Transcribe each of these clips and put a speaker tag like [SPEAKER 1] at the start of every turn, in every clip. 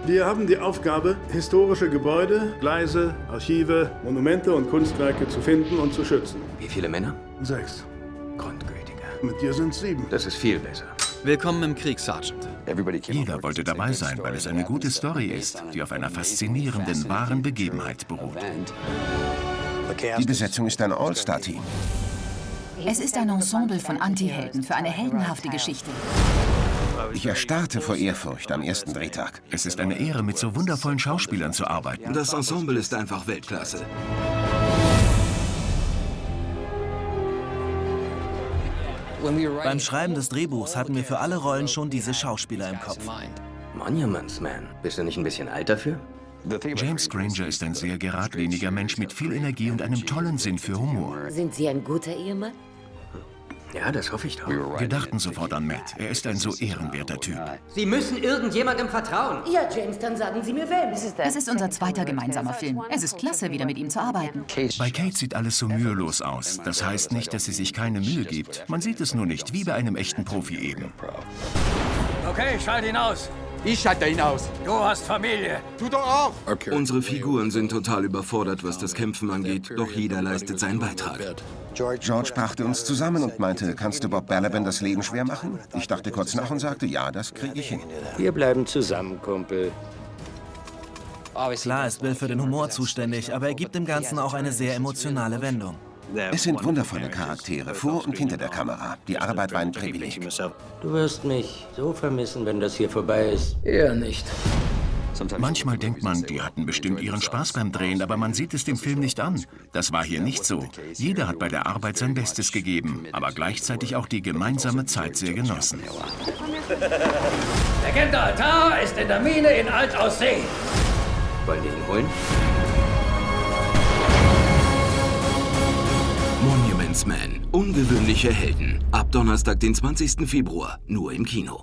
[SPEAKER 1] Wir haben die Aufgabe, historische Gebäude, Gleise, Archive, Monumente und Kunstwerke zu finden und zu schützen.
[SPEAKER 2] Wie viele Männer?
[SPEAKER 1] 6.
[SPEAKER 2] Grundgütiger.
[SPEAKER 1] Mit dir sind 7.
[SPEAKER 2] Das ist viel besser.
[SPEAKER 3] Willkommen im Krieg, Sergeant.
[SPEAKER 4] Jeder wollte dabei sein, weil es eine gute Story ist, die auf einer faszinierenden, wahren Begebenheit beruht. Die Besetzung ist ein All-Star-Team.
[SPEAKER 5] Es ist ein Ensemble von Antihelden für eine heldenhafte Geschichte.
[SPEAKER 4] Ich erstarrte vor Ehrfurcht am ersten Drehtag. Es ist eine Ehre, mit so wundervollen Schauspielern zu arbeiten.
[SPEAKER 6] Das Ensemble ist einfach Weltklasse.
[SPEAKER 7] Beim Schreiben des Drehbuchs hatten wir für alle Rollen schon diese Schauspieler im Kopf.
[SPEAKER 2] Monuments Man. Bist du nicht ein bisschen alt dafür?
[SPEAKER 4] James Granger ist ein sehr geradliniger Mensch mit viel Energie und einem tollen Sinn für Humor.
[SPEAKER 8] Sind Sie ein guter Ehemann?
[SPEAKER 2] Ja, das hoffe ich doch.
[SPEAKER 4] Wir dachten sofort an Matt. Er ist ein so ehrenwerter Typ.
[SPEAKER 9] Sie müssen irgendjemandem vertrauen.
[SPEAKER 8] Ja, James, dann sagen Sie mir wem.
[SPEAKER 5] Es ist unser zweiter gemeinsamer Film. Es ist klasse, wieder mit ihm zu arbeiten.
[SPEAKER 4] Bei Kate sieht alles so mühelos aus. Das heißt nicht, dass sie sich keine Mühe gibt. Man sieht es nur nicht, wie bei einem echten Profi eben.
[SPEAKER 9] Okay, schalt ihn aus.
[SPEAKER 10] Ich schalte ihn aus.
[SPEAKER 9] Du hast Familie.
[SPEAKER 10] Tu doch auch.
[SPEAKER 6] Unsere Figuren sind total überfordert, was das Kämpfen angeht, doch jeder leistet seinen Beitrag.
[SPEAKER 4] George brachte uns zusammen und meinte, kannst du Bob Balaban das Leben schwer machen? Ich dachte kurz nach und sagte, ja, das kriege ich hin.
[SPEAKER 11] Wir bleiben zusammen, Kumpel.
[SPEAKER 7] Klar ist Bill für den Humor zuständig, aber er gibt dem Ganzen auch eine sehr emotionale Wendung.
[SPEAKER 4] Es sind wundervolle Charaktere, vor und hinter der Kamera. Die Arbeit war ein Privileg.
[SPEAKER 11] Du wirst mich so vermissen, wenn das hier vorbei ist.
[SPEAKER 2] Eher nicht.
[SPEAKER 4] Manchmal denkt man, die hatten bestimmt ihren Spaß beim Drehen, aber man sieht es dem Film nicht an. Das war hier nicht so. Jeder hat bei der Arbeit sein Bestes gegeben, aber gleichzeitig auch die gemeinsame Zeit sehr genossen.
[SPEAKER 9] Der Gentaltar ist in der Mine in Altaussee.
[SPEAKER 2] Wollen wir ihn holen?
[SPEAKER 6] Monuments Man. Ungewöhnliche Helden. Ab Donnerstag, den 20. Februar. Nur im Kino.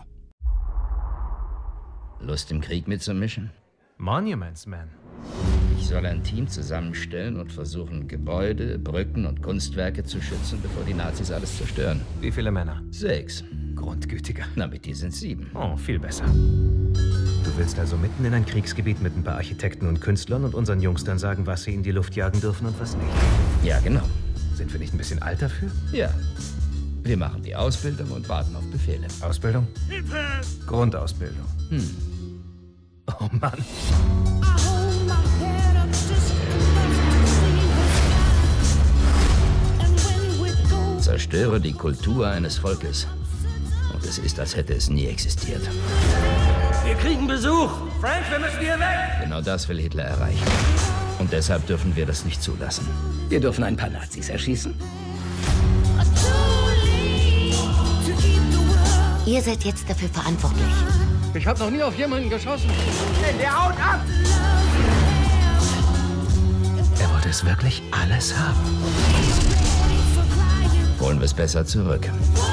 [SPEAKER 11] Lust im Krieg mitzumischen?
[SPEAKER 9] Monuments Man.
[SPEAKER 11] Ich soll ein Team zusammenstellen und versuchen, Gebäude, Brücken und Kunstwerke zu schützen, bevor die Nazis alles zerstören.
[SPEAKER 9] Wie viele Männer?
[SPEAKER 11] 6.
[SPEAKER 9] Grundgütiger.
[SPEAKER 11] Na, mit dir sind 7.
[SPEAKER 9] Oh, viel besser. Du willst also mitten in ein Kriegsgebiet mit ein paar Architekten und Künstlern und unseren Jungs dann sagen, was sie in die Luft jagen dürfen und was nicht?
[SPEAKER 11] Ja, genau.
[SPEAKER 9] Sind wir nicht ein bisschen alt dafür?
[SPEAKER 11] Ja. Wir machen die Ausbildung und warten auf Befehle.
[SPEAKER 9] Ausbildung? Hilfe! Grundausbildung. Oh Mann.
[SPEAKER 11] Zerstöre die Kultur eines Volkes. Und es ist, als hätte es nie existiert.
[SPEAKER 9] Wir kriegen Besuch! Frank, wir müssen hier weg!
[SPEAKER 11] Genau das will Hitler erreichen. Und deshalb dürfen wir das nicht zulassen. Wir dürfen ein paar Nazis erschießen.
[SPEAKER 8] Ihr seid jetzt dafür verantwortlich.
[SPEAKER 9] Ich habe noch nie auf jemanden geschossen.
[SPEAKER 10] Der haut ab!
[SPEAKER 9] Er wollte es wirklich alles haben.
[SPEAKER 11] Holen wir es besser zurück.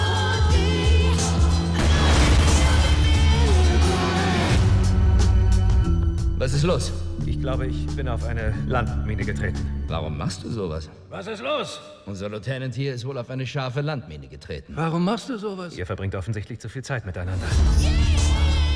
[SPEAKER 11] Was ist los?
[SPEAKER 9] Ich glaube, ich bin auf eine Landmine getreten.
[SPEAKER 11] Warum machst du sowas?
[SPEAKER 9] Was ist los?
[SPEAKER 11] Unser Lieutenant hier ist wohl auf eine scharfe Landmine getreten.
[SPEAKER 9] Warum machst du sowas? Ihr verbringt offensichtlich zu viel Zeit miteinander.